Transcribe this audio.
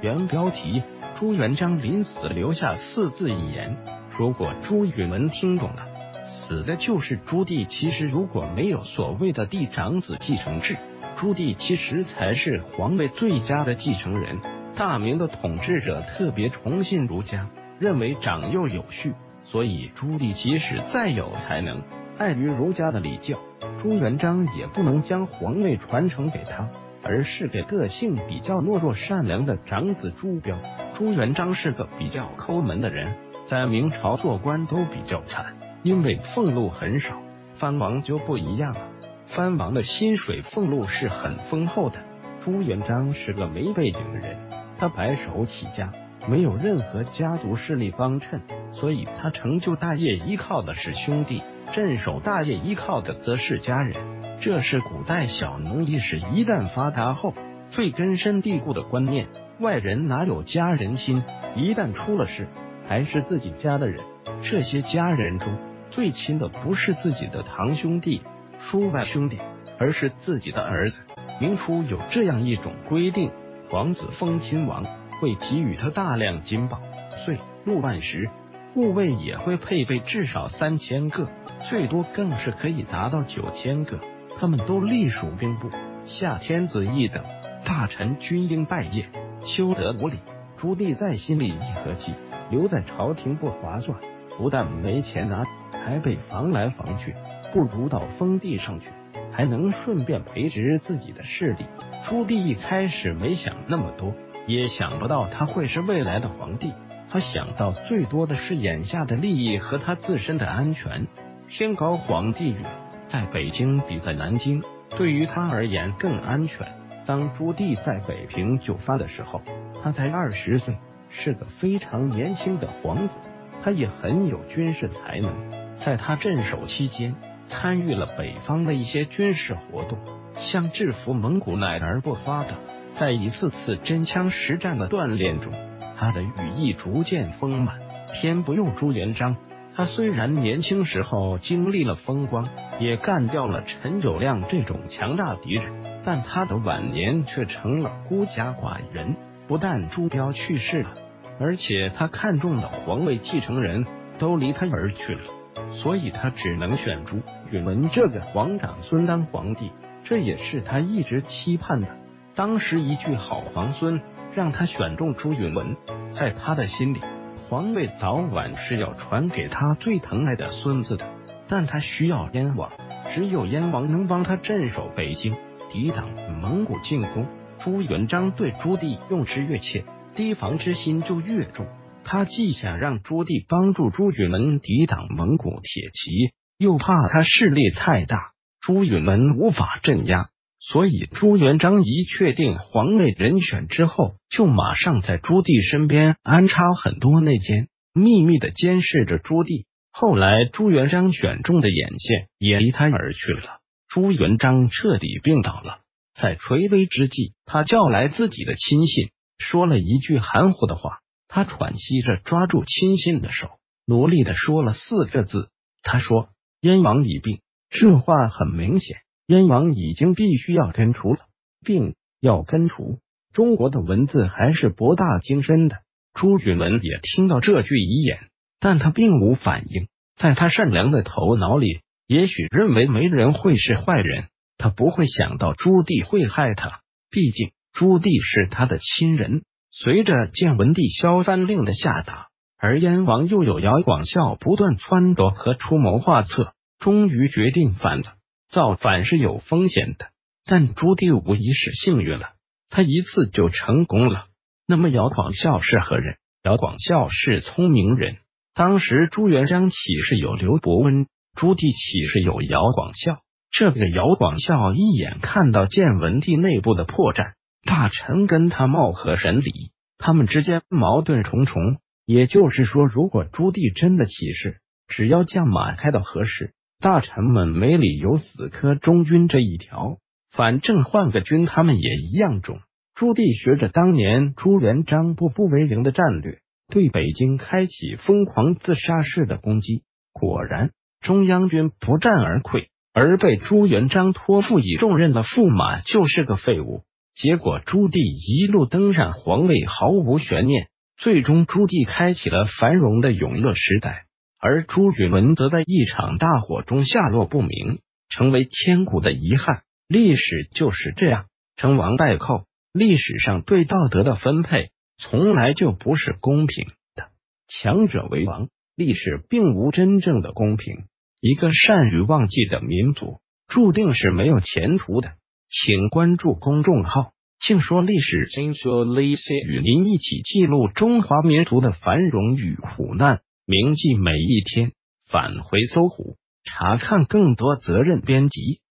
原标题：朱元璋临死留下4字遗言。如果朱允炆听懂了，死的就是朱棣。其实如果没有所谓的嫡长子继承制，朱棣其实才是皇位最佳的继承人。大明的统治者特别崇信儒家，认为长幼有序，所以朱棣即使再有才能，碍于儒家的礼教，朱元璋也不能将皇位传承给他，而是给个性比较懦弱善良的长子朱标。朱元璋是个比较抠门的人，在明朝做官都比较惨，因为俸禄很少。藩王就不一样了，藩王的薪水俸禄是很丰厚的。朱元璋是个没背景的人，他白手起家，没有任何家族势力帮衬，所以他成就大业依靠的是兄弟，镇守大业依靠的则是家人。这是古代小农意识一旦发达后最根深蒂固的观念。外人哪有家人心？一旦出了事，还是自己家的人。这些家人中最亲的不是自己的堂兄弟、叔外兄弟，而是自己的儿子。明初有这样一种规定，皇子封亲王，会给予他大量金宝、税、禄万石，护卫也会配备至少3000个，最多更是可以达到9000个。他们都隶属兵部，下天子懿等，大臣均应拜谒，休得无礼。朱棣在心里一合计，留在朝廷不划算，不但没钱拿，还被防来防去，不如到封地上去，还能顺便培植自己的势力。朱棣一开始没想那么多，也想不到他会是未来的皇帝，他想到最多的是眼下的利益和他自身的安全。天高皇帝远，在北京比在南京对于他而言更安全。当朱棣在北平就藩的时候，他才20岁，是个非常年轻的皇子，他也很有军事才能。在他镇守期间，参与了北方的一些军事活动，像制服蒙古乃而不发的。在一次次真枪实战的锻炼中，他的羽翼逐渐丰满。偏不用朱元璋，他虽然年轻时候经历了风光，也干掉了陈友谅这种强大敌人，但他的晚年却成了孤家寡人。不但朱标去世了，而且他看中的皇位继承人都离他而去了，所以他只能选朱允炆这个皇长孙当皇帝，这也是他一直期盼的。当时一句好皇孙让他选中朱允炆，在他的心里，皇位早晚是要传给他最疼爱的孙子的，但他需要燕王，只有燕王能帮他镇守北京，抵挡蒙古进攻。朱元璋对朱棣用之越切，提防之心就越重。他既想让朱棣帮助朱允炆抵挡蒙古铁骑，又怕他势力太大，朱允炆无法镇压。所以朱元璋一确定皇位人选之后，就马上在朱棣身边安插很多内奸，秘密的监视着朱棣。后来朱元璋选中的眼线也离他而去了，朱元璋彻底病倒了。在垂危之际，他叫来自己的亲信，说了一句含糊的话。他喘息着抓住亲信的手，努力的说了4个字。他说：“燕王已病。”这话很明显，燕王已经必须要根除了，病要根除。中国的文字还是博大精深的。朱允炆也听到这句遗言，但他并无反应。在他善良的头脑里，也许认为没人会是坏人。他不会想到朱棣会害他，毕竟朱棣是他的亲人。随着建文帝削藩令的下达，而燕王又有姚广孝不断撺掇和出谋划策，终于决定反了。造反是有风险的，但朱棣无疑是幸运了，他一次就成功了。那么姚广孝是何人？姚广孝是聪明人。当时朱元璋岂是有刘伯温，朱棣岂是有姚广孝？这个姚广孝一眼看到建文帝内部的破绽，大臣跟他貌合神离，他们之间矛盾重重。也就是说，如果朱棣真的起事，只要将马开到何时，大臣们没理由死磕中军这一条，反正换个军他们也一样中。朱棣学着当年朱元璋步步为营的战略，对北京开启疯狂自杀式的攻击。果然，中央军不战而溃，而被朱元璋托付以重任的驸马就是个废物。 结果朱棣一路登上皇位毫无悬念，最终朱棣开启了繁荣的永乐时代，而朱允炆则在一场大火中下落不明，成为千古的遗憾。历史就是这样，成王败寇，历史上对道德的分配从来就不是公平的，强者为王，历史并无真正的公平。一个善于忘记的民族注定是没有前途的。请关注公众号庆说历史，与您一起记录中华民族的繁荣与苦难，铭记每一天。返回搜狐，查看更多责任编辑。